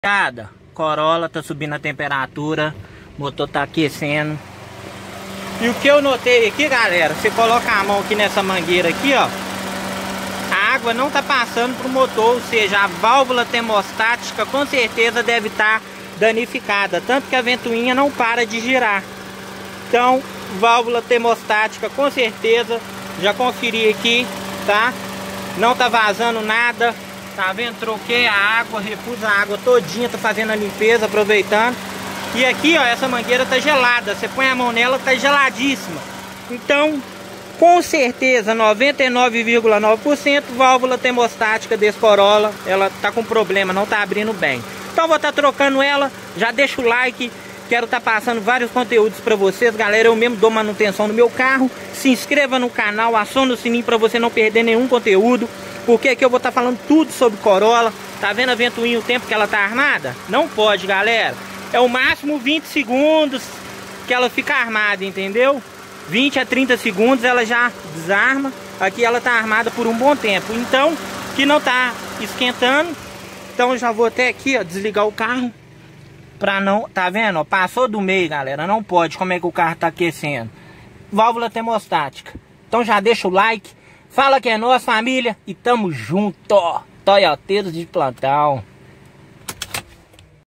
Corolla tá subindo a temperatura, o motor tá aquecendo. E o que eu notei aqui, galera, você coloca a mão aqui nessa mangueira aqui, ó, a água não tá passando pro motor, ou seja, a válvula termostática com certeza deve estar danificada, tanto que a ventoinha não para de girar. Então, válvula termostática com certeza, já conferi aqui, tá? Não tá vazando nada. Tá vendo? Troquei a água, repus a água todinha, tô fazendo a limpeza, aproveitando. E aqui, ó, essa mangueira tá gelada. Você põe a mão nela, tá geladíssima. Então, com certeza, 99,9% válvula termostática desse Corolla, ela tá com problema, não tá abrindo bem. Então, vou estar trocando ela. Já deixa o like. Quero estar passando vários conteúdos para vocês, galera. Eu mesmo dou manutenção no meu carro. Se inscreva no canal, acione o sininho para você não perder nenhum conteúdo. Porque aqui eu vou estar falando tudo sobre Corolla. Tá vendo a ventoinha, o tempo que ela tá armada? Não pode, galera. É o máximo 20 segundos que ela fica armada, entendeu? 20 a 30 segundos ela já desarma. Aqui ela tá armada por um bom tempo. Então, que não tá esquentando. Então eu já vou até aqui, ó, desligar o carro. Pra não, tá vendo? Ó, passou do meio, galera. Não pode. Como é que o carro tá aquecendo? Válvula termostática. Então já deixa o like. Fala que é nossa família. E tamo junto. Toyoteiros de plantão.